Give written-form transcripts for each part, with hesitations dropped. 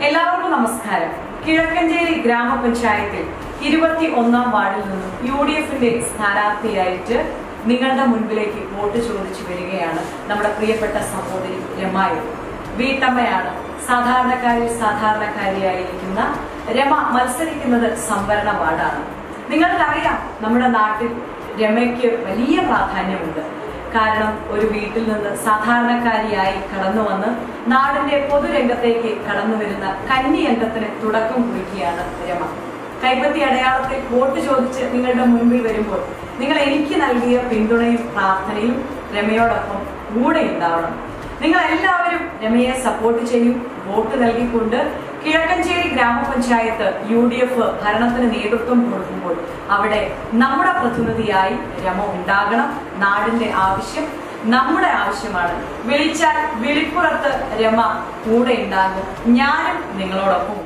എല്ലാവർക്കും നമസ്കാരം. കിഴക്കഞ്ചേരി ഗ്രാമപഞ്ചായത്തിൽ 21-ാം വാർഡിൽ നിന്നും UDFന്റെ സ്ഥാനാർത്ഥിയായിട്ട് നിങ്ങളുടെ മുൻപിലേക്ക് വോട്ട് ചോദിച്ചു വരികയാണ് നമ്മുടെ പ്രിയപ്പെട്ട സഹോദരി രമ. വീട്ടമ്മയാണ്. സാധാരണക്കാരിയായിരിക്കുന്ന രമ മത്സരിക്കുന്നത് സംവരണ വാർഡാണ്. നിങ്ങൾക്കറിയാം, നമ്മുടെ നാട്ടിൽ രമയ്ക്ക് വലിയ പ്രാധാന്യമുണ്ട്. കാരണം ഒരു വീട്ടിൽ നിന്ന് സാധാരണക്കാരിയായി കടന്നു വന്ന് നാടിന്റെ പൊതുരംഗത്തേക്ക് കടന്നു വരുന്ന കന്നിയംഗത്തിന് തുടക്കം കുറിക്കുകയാണ് രമ. കൈപ്പത്തി അടയാളത്തിൽ വോട്ട് ചോദിച്ച് നിങ്ങളുടെ മുൻപിൽ വരുമ്പോൾ നിങ്ങൾ എനിക്ക് നൽകിയ പിന്തുണയും പ്രാർത്ഥനയും രമയോടൊപ്പം കൂടെ ഉണ്ടാവണം. നിങ്ങൾ എല്ലാവരും രമയെ സപ്പോർട്ട് ചെയ്യും. വോട്ട് നൽകിക്കൊണ്ട് കിഴക്കഞ്ചേരി ഗ്രാമപഞ്ചായത്ത് UDF ഭരണത്തിന് നേതൃത്വം കൊടുക്കുമ്പോൾ അവിടെ നമ്മുടെ പ്രതിനിധിയായി രമ ഉണ്ടാകണം. നാടിന്റെ ആവശ്യം നമ്മുടെ ആവശ്യമാണ്. വിളിച്ചാൽ വിളിപ്പുറത്ത് രമ കൂടെ ഉണ്ടാകും. ഞാനും നിങ്ങളോടൊപ്പം.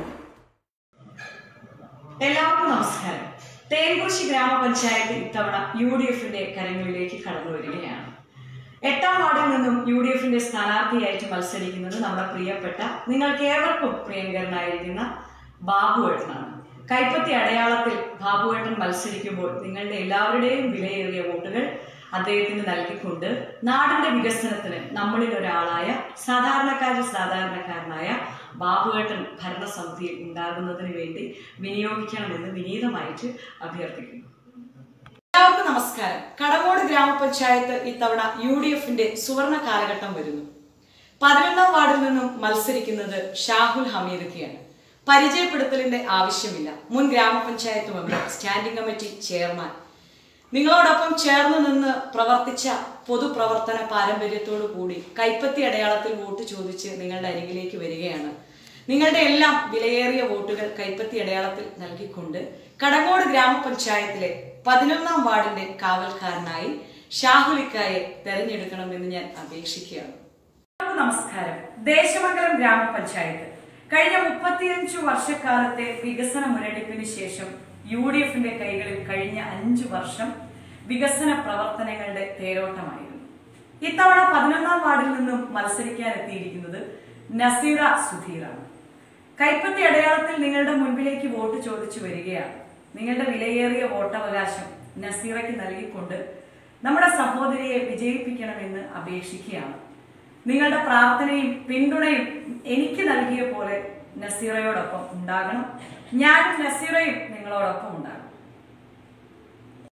എല്ലാവർക്കും നമസ്കാരം. തേൻകുറിശ്ശി ഗ്രാമപഞ്ചായത്ത് ഇത്തവണ UDFന്റെ കരങ്ങളിലേക്ക് കടന്നു വരികയാണ്. 8-ാം വാർഡിൽ നിന്നും UDFന്റെ സ്ഥാനാർത്ഥിയായിട്ട് മത്സരിക്കുന്നത് നമ്മുടെ പ്രിയപ്പെട്ട, നിങ്ങൾക്ക് ഏവർക്കും പ്രിയങ്കരനായിരിക്കുന്ന ബാബുവേട്ടനാണ്. കൈപ്പത്തി അടയാളത്തിൽ ബാബുവേട്ടൻ മത്സരിക്കുമ്പോൾ നിങ്ങളുടെ എല്ലാവരുടെയും വിലയേറിയ വോട്ടുകൾ അദ്ദേഹത്തിന് നൽകിക്കൊണ്ട് നാടിന്റെ വികസനത്തിന് നമ്മളിൽ ഒരാളായ സാധാരണക്കാരനായ ബാബുവേട്ടൻ ഭരണസമിതിയിൽ ഉണ്ടാകുന്നതിന് വേണ്ടി വിനിയോഗിക്കണമെന്ന് വിനീതമായിട്ട് അഭ്യർത്ഥിക്കുന്നു. എല്ലാവർക്കും നമസ്കാരം. കടങ്ങോട് ഗ്രാമപഞ്ചായത്ത് ഇത്തവണ UDFന്റെ സുവർണ കാലഘട്ടം വരുന്നു. 11-ാം വാർഡിൽ നിന്നും മത്സരിക്കുന്നത് ഷാഹുൽ ഹമീദൊക്കെയാണ്. പരിചയപ്പെടുത്തലിന്റെ ആവശ്യമില്ല. മുൻ ഗ്രാമപഞ്ചായത്ത് മെമ്പർ, സ്റ്റാൻഡിംഗ് കമ്മിറ്റി ചെയർമാൻ, നിങ്ങളോടൊപ്പം ചേർന്ന് നിന്ന് പ്രവർത്തിച്ച പൊതുപ്രവർത്തന പാരമ്പര്യത്തോടു കൂടി കൈപ്പത്തി അടയാളത്തിൽ വോട്ട് ചോദിച്ച് നിങ്ങളുടെ അരികിലേക്ക് വരികയാണ്. നിങ്ങളുടെ എല്ലാം വിലയേറിയ വോട്ടുകൾ കൈപ്പത്തി അടയാളത്തിൽ നൽകിക്കൊണ്ട് കടങ്ങോട് ഗ്രാമപഞ്ചായത്തിലെ 11-ാം വാർഡിന്റെ കാവൽക്കാരനായി ഷാഹുലിക്കായെ തെരഞ്ഞെടുക്കണമെന്ന് ഞാൻ അപേക്ഷിക്കുകയാണ്. നമസ്കാരം. ദേശമംഗലം ഗ്രാമപഞ്ചായത്ത് കഴിഞ്ഞ 35 വർഷക്കാലത്തെ വികസന മുരടിപ്പിന് ശേഷം UDFന്റെ കൈകളിൽ കഴിഞ്ഞ 5 വർഷം വികസന പ്രവർത്തനങ്ങളുടെ തേരോട്ടമായിരുന്നു. ഇത്തവണ 11-ാം വാർഡിൽ നിന്നും മത്സരിക്കാൻ എത്തിയിരിക്കുന്നത് നസീറ സുധീറാണ്. കൈപ്പത്തി അടയാളത്തിൽ നിങ്ങളുടെ മുൻപിലേക്ക് വോട്ട് ചോദിച്ചു വരികയാണ്. നിങ്ങളുടെ വിലയേറിയ വോട്ടവകാശം നസീറയ്ക്ക് നൽകിക്കൊണ്ട് നമ്മുടെ സഹോദരിയെ വിജയിപ്പിക്കണമെന്ന് അപേക്ഷിക്കുകയാണ്. നിങ്ങളുടെ പ്രാർത്ഥനയും പിന്തുണയും എനിക്ക് നൽകിയ പോലെ നസീറയോടൊപ്പം ഉണ്ടാകണം. ഞാനും നസീറയും നിങ്ങളോടൊപ്പം ഉണ്ടാകണം.